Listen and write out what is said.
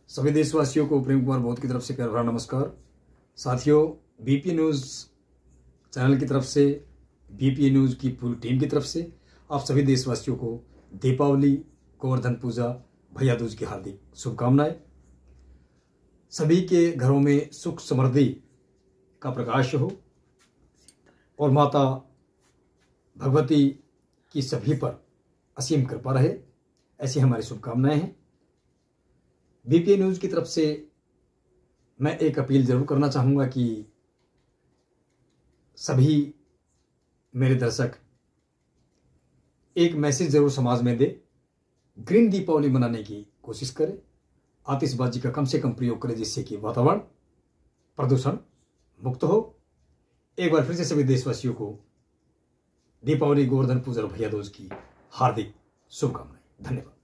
सभी देशवासियों को प्रेम कुमार बहुत की तरफ से प्यार भरा नमस्कार। साथियों, बीपी न्यूज़ चैनल की तरफ से, बीपी न्यूज़ की पूरी टीम की तरफ से आप सभी देशवासियों को दीपावली, गोवर्धन पूजा, भैया दूज की हार्दिक शुभकामनाएं। सभी के घरों में सुख समृद्धि का प्रकाश हो और माता भगवती की सभी पर असीम कृपा रहे, ऐसी हमारी शुभकामनाएं हैं। बीपी न्यूज़ की तरफ से मैं एक अपील जरूर करना चाहूँगा कि सभी मेरे दर्शक एक मैसेज जरूर समाज में दे। ग्रीन दीपावली मनाने की कोशिश करें, आतिशबाजी का कम से कम प्रयोग करें, जिससे कि वातावरण प्रदूषण मुक्त हो। एक बार फिर से सभी देशवासियों को दीपावली, गोवर्धन पूजा और भैया दूज की हार्दिक शुभकामनाएं। धन्यवाद।